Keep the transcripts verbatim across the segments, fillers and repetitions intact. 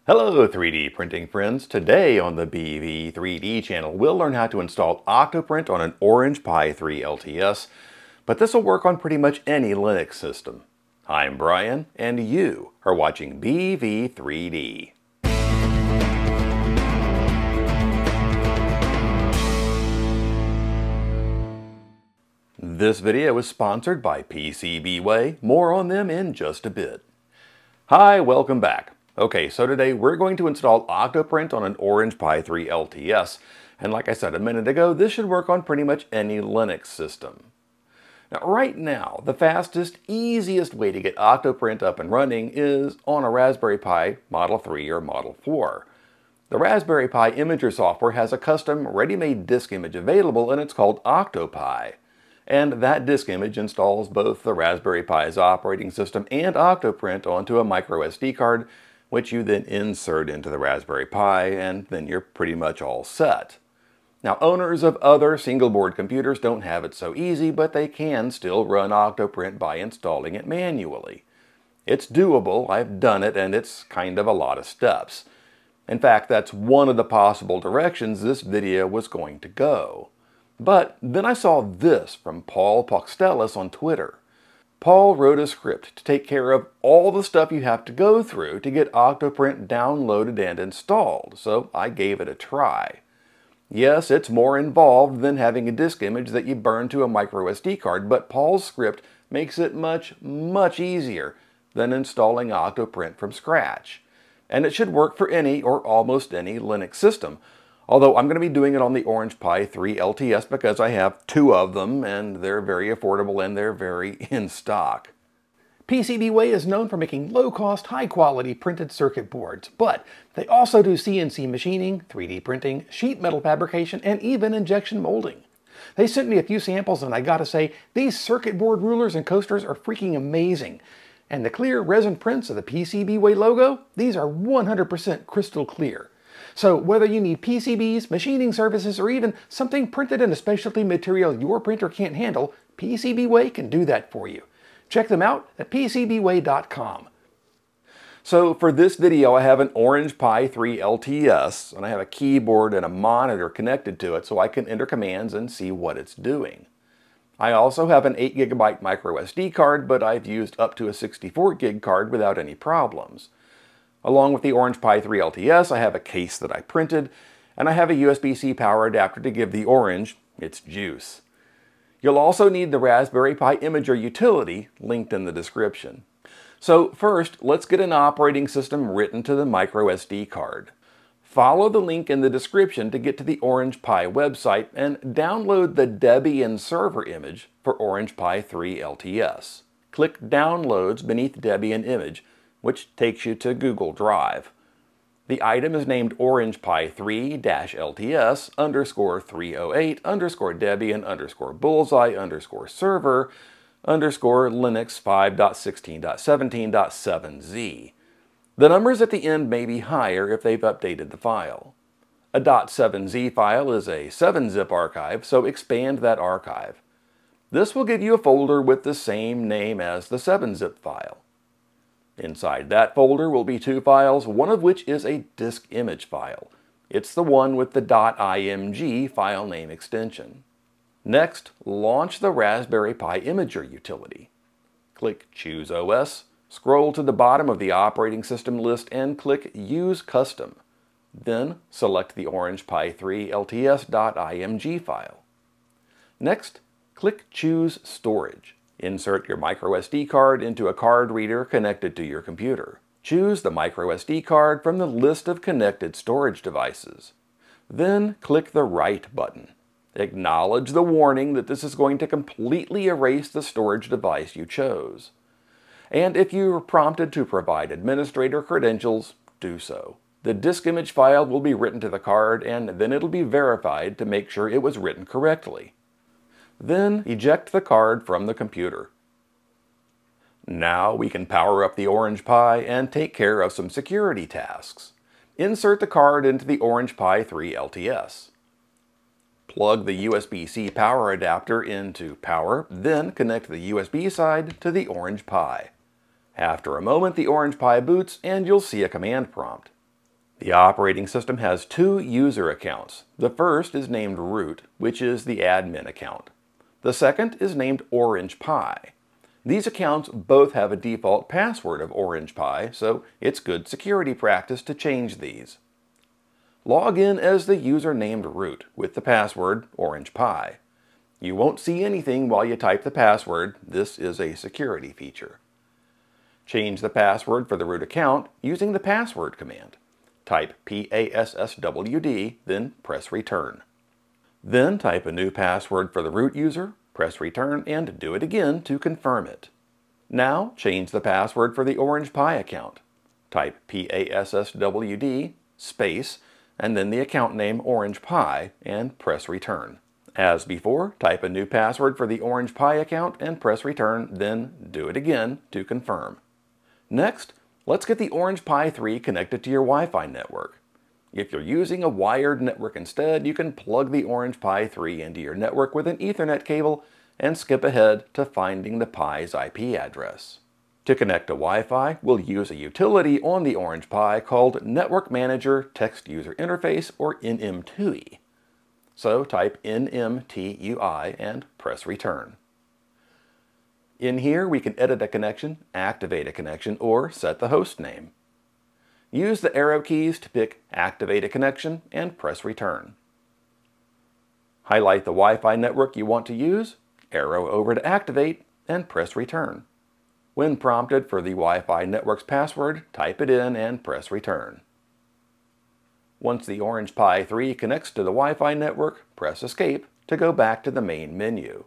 Hello three D printing friends. Today on the B V three D channel we'll learn how to install Octoprint on an Orange Pi three L T S, but this will work on pretty much any Linux system. I'm Brian and you are watching B V three D. This video is sponsored by PCBWay. More on them in just a bit. Hi, welcome back. Okay, so today we're going to install Octoprint on an Orange Pi three L T S, and like I said a minute ago, this should work on pretty much any Linux system. Now, right now, the fastest, easiest way to get Octoprint up and running is on a Raspberry Pi Model three or Model four. The Raspberry Pi Imager software has a custom ready-made disk image available, and it's called Octopi. And that disk image installs both the Raspberry Pi's operating system and Octoprint onto a micro S D card, which you then insert into the Raspberry Pi, and then you're pretty much all set. Now, owners of other single-board computers don't have it so easy, but they can still run Octoprint by installing it manually. It's doable, I've done it, and it's kind of a lot of steps. In fact, that's one of the possible directions this video was going to go. But then I saw this from Paul Poxtelis on Twitter. Paul wrote a script to take care of all the stuff you have to go through to get Octoprint downloaded and installed, so I gave it a try. Yes, it's more involved than having a disk image that you burn to a micro S D card, but Paul's script makes it much, much easier than installing Octoprint from scratch. And it should work for any or almost any Linux system. Although I'm going to be doing it on the Orange Pi three L T S because I have two of them and they're very affordable and they're very in stock. PCBWay is known for making low-cost, high-quality printed circuit boards, but they also do C N C machining, three D printing, sheet metal fabrication, and even injection molding. They sent me a few samples and I gotta say, these circuit board rulers and coasters are freaking amazing. And the clear resin prints of the PCBWay logo, these are one hundred percent crystal clear. So whether you need P C Bs, machining services, or even something printed in a specialty material your printer can't handle, PCBWay can do that for you. Check them out at P C B way dot com. So for this video, I have an Orange Pi three L T S, and I have a keyboard and a monitor connected to it so I can enter commands and see what it's doing. I also have an eight gigabyte micro S D card, but I've used up to a sixty-four gig card without any problems. Along with the Orange Pi three L T S, I have a case that I printed, and I have a U S B C power adapter to give the Orange its juice. You'll also need the Raspberry Pi Imager utility linked in the description. So first, let's get an operating system written to the micro S D card. Follow the link in the description to get to the Orange Pi website and download the Debian server image for Orange Pi three L T S. Click Downloads beneath Debian image, which takes you to Google Drive. The item is named Orange Pi three L T S underscore three oh eight underscore Debian underscore Bullseye underscore server underscore Linux five point sixteen point seventeen point seven Z. The numbers at the end may be higher if they've updated the file. A .seven Z file is a seven zip archive, so expand that archive. This will give you a folder with the same name as the seven zip file. Inside that folder will be two files, one of which is a disk image file. It's the one with the .img file name extension. Next, launch the Raspberry Pi Imager utility. Click Choose O S, scroll to the bottom of the operating system list and click Use Custom. Then select the Orange Pi three L T S .img file. Next, click Choose Storage. Insert your micro S D card into a card reader connected to your computer. Choose the micro S D card from the list of connected storage devices. Then click the Write button. Acknowledge the warning that this is going to completely erase the storage device you chose. And if you are prompted to provide administrator credentials, do so. The disk image file will be written to the card, and then it'll be verified to make sure it was written correctly. Then eject the card from the computer. Now we can power up the Orange Pi and take care of some security tasks. Insert the card into the Orange Pi three L T S. Plug the U S B C power adapter into power, then connect the U S B side to the Orange Pi. After a moment, the Orange Pi boots and you'll see a command prompt. The operating system has two user accounts. The first is named root, which is the admin account. The second is named Orange Pi. These accounts both have a default password of Orange Pi, so it's good security practice to change these. Log in as the user named root with the password Orange Pi. You won't see anything while you type the password. This is a security feature. Change the password for the root account using the password command. Type P A S S W D, then press return. Then type a new password for the root user, press return, and do it again to confirm it. Now change the password for the Orange Pi account. Type P A S S W D, space, and then the account name Orange Pi, and press return. As before, type a new password for the Orange Pi account and press return, then do it again to confirm. Next, let's get the Orange Pi three connected to your Wi-Fi network. If you're using a wired network instead, you can plug the Orange Pi three into your network with an Ethernet cable and skip ahead to finding the Pi's I P address. To connect to Wi-Fi, we'll use a utility on the Orange Pi called Network Manager Text User Interface, or N M T U I. So type N M T U I and press return. In here, we can edit a connection, activate a connection, or set the host name. Use the arrow keys to pick Activate a Connection and press return. Highlight the Wi-Fi network you want to use, arrow over to Activate, and press return. When prompted for the Wi-Fi network's password, type it in and press return. Once the Orange Pi three connects to the Wi-Fi network, press Escape to go back to the main menu.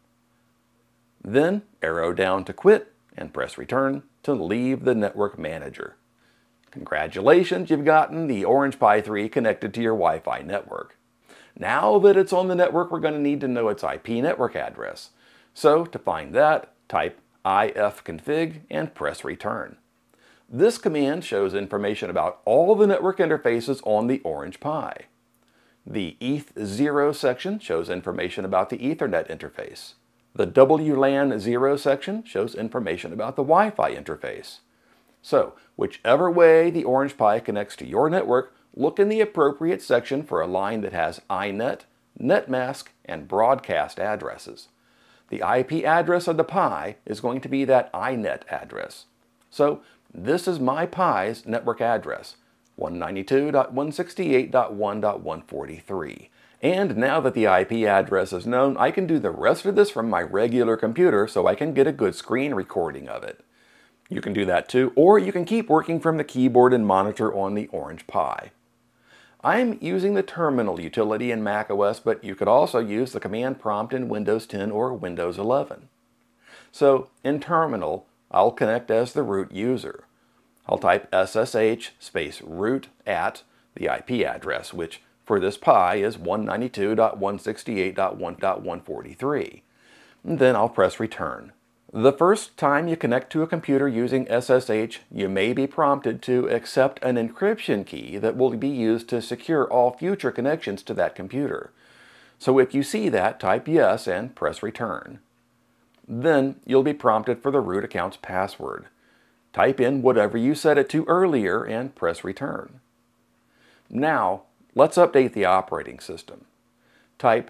Then arrow down to Quit and press Return to leave the Network Manager. Congratulations, you've gotten the Orange Pi three connected to your Wi-Fi network. Now that it's on the network, we're going to need to know its I P network address. So to find that, type ifconfig and press return. This command shows information about all the network interfaces on the Orange Pi. The E T H zero section shows information about the Ethernet interface. The W LAN zero section shows information about the Wi-Fi interface. So, whichever way the Orange Pi connects to your network, look in the appropriate section for a line that has I NET, NetMask, and broadcast addresses. The I P address of the Pi is going to be that I NET address. So, this is my Pi's network address, one ninety-two dot one sixty-eight dot one dot one forty-three. And now that the I P address is known, I can do the rest of this from my regular computer so I can get a good screen recording of it. You can do that too, or you can keep working from the keyboard and monitor on the Orange Pi. I'm using the Terminal utility in macOS, but you could also use the command prompt in Windows ten or Windows eleven. So, in Terminal, I'll connect as the root user. I'll type S S H space root at the I P address, which for this Pi is one ninety-two dot one sixty-eight dot one dot one forty-three. And then I'll press return. The first time you connect to a computer using S S H, you may be prompted to accept an encryption key that will be used to secure all future connections to that computer. So if you see that, type yes and press return. Then you'll be prompted for the root account's password. Type in whatever you set it to earlier and press return. Now, let's update the operating system. Type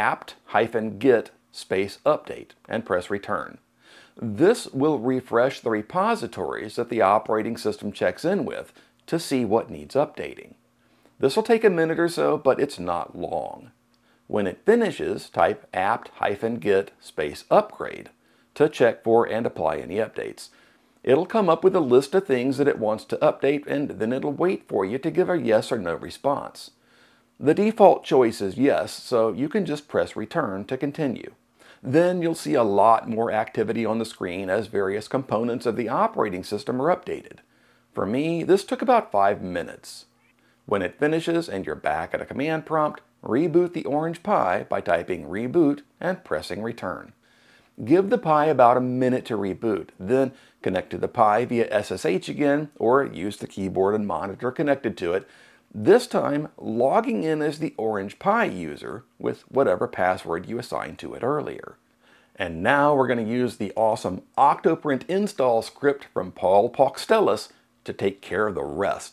apt-get space update and press return. This will refresh the repositories that the operating system checks in with to see what needs updating. This will take a minute or so, but it's not long. When it finishes, type apt-get space upgrade to check for and apply any updates. It'll come up with a list of things that it wants to update, and then it'll wait for you to give a yes or no response. The default choice is yes, so you can just press return to continue. Then you'll see a lot more activity on the screen as various components of the operating system are updated. For me, this took about five minutes. When it finishes and you're back at a command prompt, reboot the Orange Pi by typing reboot and pressing return. Give the Pi about a minute to reboot, then connect to the Pi via S S H again, or use the keyboard and monitor connected to it, this time logging in as the Orange Pi user with whatever password you assigned to it earlier. And now we're going to use the awesome Octoprint install script from Paul Paukstelis to take care of the rest.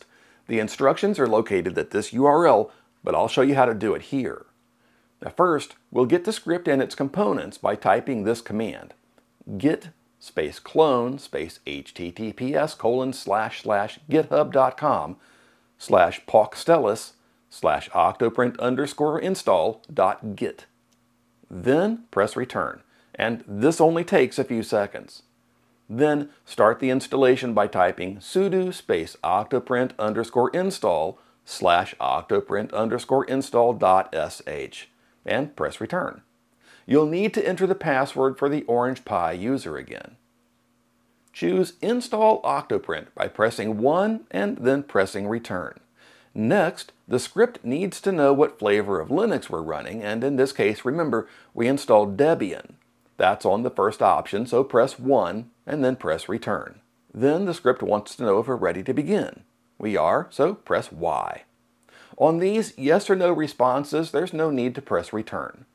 The instructions are located at this U R L, but I'll show you how to do it here. Now first, we'll get the script and its components by typing this command: git space clone space https colon slash slash github.com slash pawkstellis slash octoprint underscore install dot git. Then press return, and this only takes a few seconds. Then start the installation by typing sudo space octoprint underscore install slash octoprint underscore install dot sh and press return. You'll need to enter the password for the Orange Pi user again. Choose Install Octoprint by pressing one and then pressing return. Next, the script needs to know what flavor of Linux we're running, and in this case, remember, we installed Debian. That's on the first option, so press one and then press return. Then the script wants to know if we're ready to begin. We are, so press Y. On these yes or no responses, there's no need to press return.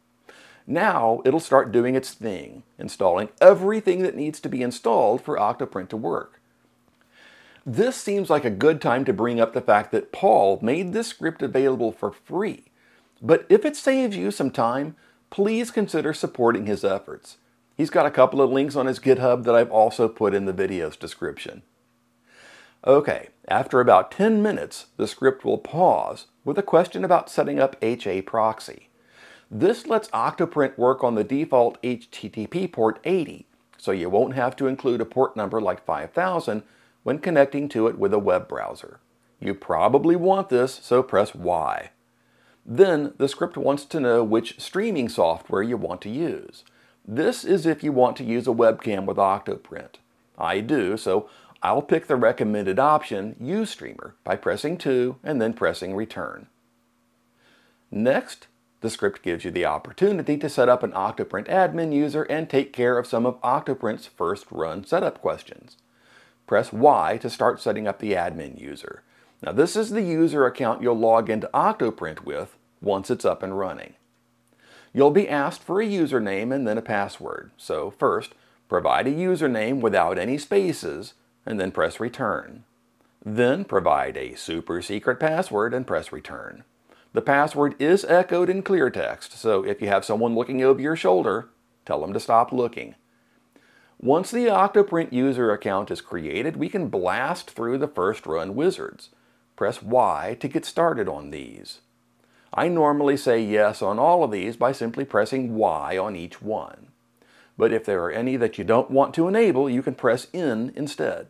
Now it'll start doing its thing, installing everything that needs to be installed for Octoprint to work. This seems like a good time to bring up the fact that Paul made this script available for free. But if it saves you some time, please consider supporting his efforts. He's got a couple of links on his GitHub that I've also put in the video's description. Okay, after about ten minutes, the script will pause with a question about setting up H A proxy. This lets Octoprint work on the default H T T P port eighty, so you won't have to include a port number like five thousand when connecting to it with a web browser. You probably want this, so press Y. Then the script wants to know which streaming software you want to use. This is if you want to use a webcam with Octoprint. I do, so I'll pick the recommended option, Ustreamer, by pressing two and then pressing return. Next, the script gives you the opportunity to set up an Octoprint admin user and take care of some of Octoprint's first run setup questions. Press Y to start setting up the admin user. Now this is the user account you'll log into Octoprint with once it's up and running. You'll be asked for a username and then a password. So first, provide a username without any spaces and then press return. Then provide a super secret password and press return. The password is echoed in clear text, so if you have someone looking over your shoulder, tell them to stop looking. Once the Octoprint user account is created, we can blast through the first run wizards. Press Y to get started on these. I normally say yes on all of these by simply pressing Y on each one. But if there are any that you don't want to enable, you can press N instead.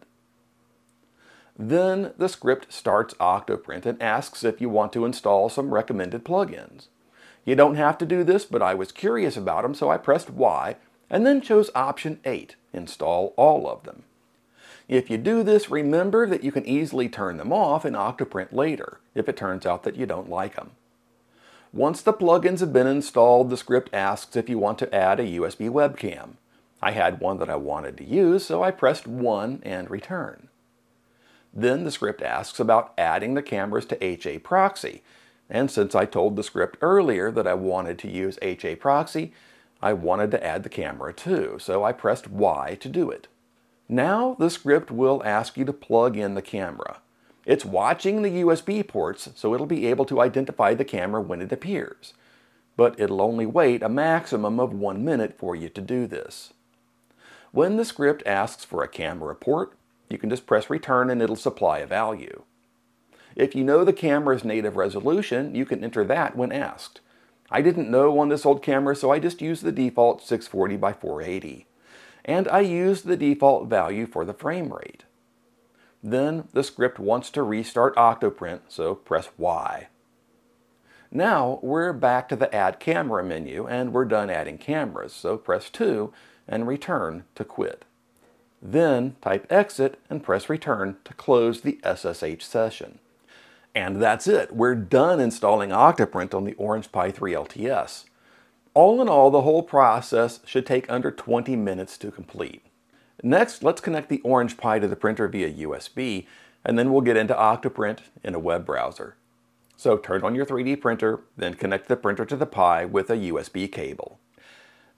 Then the script starts Octoprint and asks if you want to install some recommended plugins. You don't have to do this, but I was curious about them, so I pressed Y and then chose option eight, install all of them. If you do this, remember that you can easily turn them off in Octoprint later, if it turns out that you don't like them. Once the plugins have been installed, the script asks if you want to add a U S B webcam. I had one that I wanted to use, so I pressed one and return. Then the script asks about adding the cameras to H A proxy, and since I told the script earlier that I wanted to use H A proxy, I wanted to add the camera too, so I pressed Y to do it. Now the script will ask you to plug in the camera. It's watching the U S B ports, so it'll be able to identify the camera when it appears. But it'll only wait a maximum of one minute for you to do this. When the script asks for a camera port, you can just press return and it'll supply a value. If you know the camera's native resolution, you can enter that when asked. I didn't know on this old camera, so I just used the default six forty by four eighty. And I used the default value for the frame rate. Then the script wants to restart Octoprint, so press Y. Now we're back to the Add Camera menu and we're done adding cameras, so press two and return to quit. Then type exit and press return to close the S S H session. And that's it. We're done installing Octoprint on the Orange Pi three L T S. All in all, the whole process should take under twenty minutes to complete. Next, let's connect the Orange Pi to the printer via U S B, and then we'll get into Octoprint in a web browser. So turn on your three D printer, then connect the printer to the Pi with a U S B cable.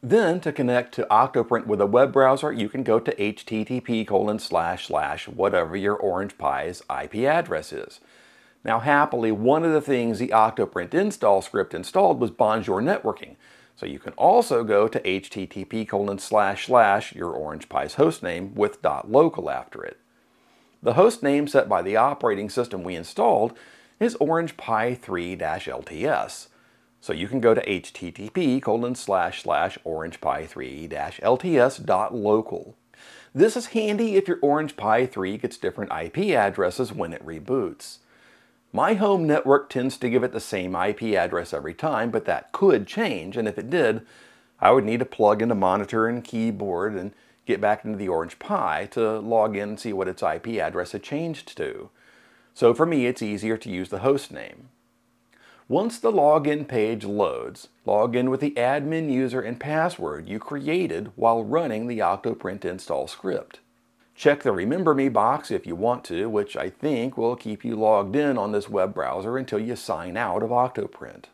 Then to connect to Octoprint with a web browser, you can go to H T T P colon slash slash whatever your Orange Pi's I P address is. Now happily, one of the things the Octoprint install script installed was Bonjour networking. So you can also go to H T T P colon slash slash your Orange Pi's hostname with .local after it. The host name set by the operating system we installed is Orange Pi three L T S. So you can go to H T T P colon slash slash Orange Pi three L T S dot local. This is handy if your Orange Pi three gets different I P addresses when it reboots. My home network tends to give it the same I P address every time, but that could change, and if it did, I would need to plug in a monitor and keyboard and get back into the Orange Pi to log in and see what its I P address had changed to. So for me, it's easier to use the host name. Once the login page loads, log in with the admin user and password you created while running the Octoprint install script. Check the Remember Me box if you want to, which I think will keep you logged in on this web browser until you sign out of Octoprint.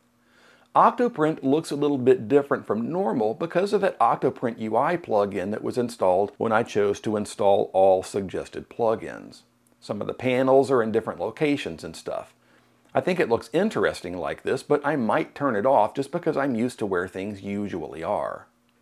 Octoprint looks a little bit different from normal because of that Octoprint U I plugin that was installed when I chose to install all suggested plugins. Some of the panels are in different locations and stuff. I think it looks interesting like this, but I might turn it off just because I'm used to where things usually are.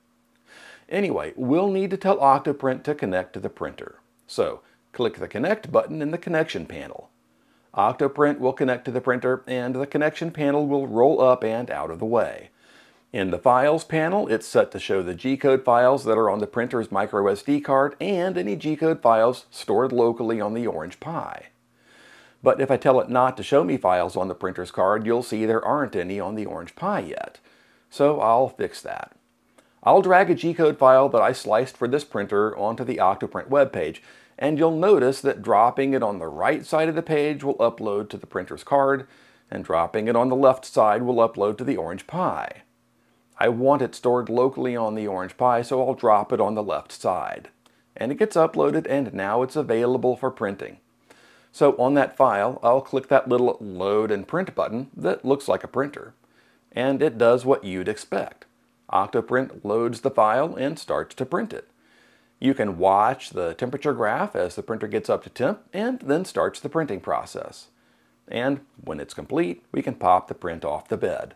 Anyway, we'll need to tell Octoprint to connect to the printer. So, click the Connect button in the Connection panel. Octoprint will connect to the printer, and the Connection panel will roll up and out of the way. In the Files panel, it's set to show the G-code files that are on the printer's micro S D card and any G-code files stored locally on the Orange Pi. But if I tell it not to show me files on the printer's card, you'll see there aren't any on the Orange Pi yet. So I'll fix that. I'll drag a G-code file that I sliced for this printer onto the Octoprint webpage, and you'll notice that dropping it on the right side of the page will upload to the printer's card, and dropping it on the left side will upload to the Orange Pi. I want it stored locally on the Orange Pi, so I'll drop it on the left side. And it gets uploaded, and now it's available for printing. So on that file, I'll click that little Load and Print button that looks like a printer. And it does what you'd expect. Octoprint loads the file and starts to print it. You can watch the temperature graph as the printer gets up to temp and then starts the printing process. And when it's complete, we can pop the print off the bed.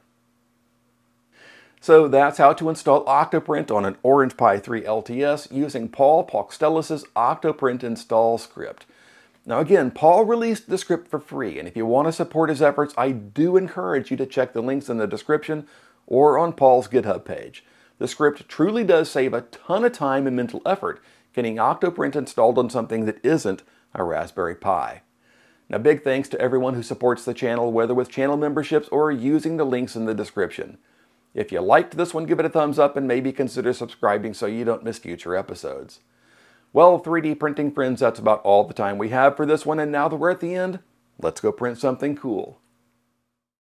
So that's how to install Octoprint on an Orange Pi three L T S using Paul Paukstelis' Octoprint install script. Now again, Paul released the script for free, and if you want to support his efforts, I do encourage you to check the links in the description or on Paul's GitHub page. The script truly does save a ton of time and mental effort getting Octoprint installed on something that isn't a Raspberry Pi. Now big thanks to everyone who supports the channel, whether with channel memberships or using the links in the description. If you liked this one, give it a thumbs up and maybe consider subscribing so you don't miss future episodes. Well, three D printing friends, that's about all the time we have for this one, and now that we're at the end, let's go print something cool.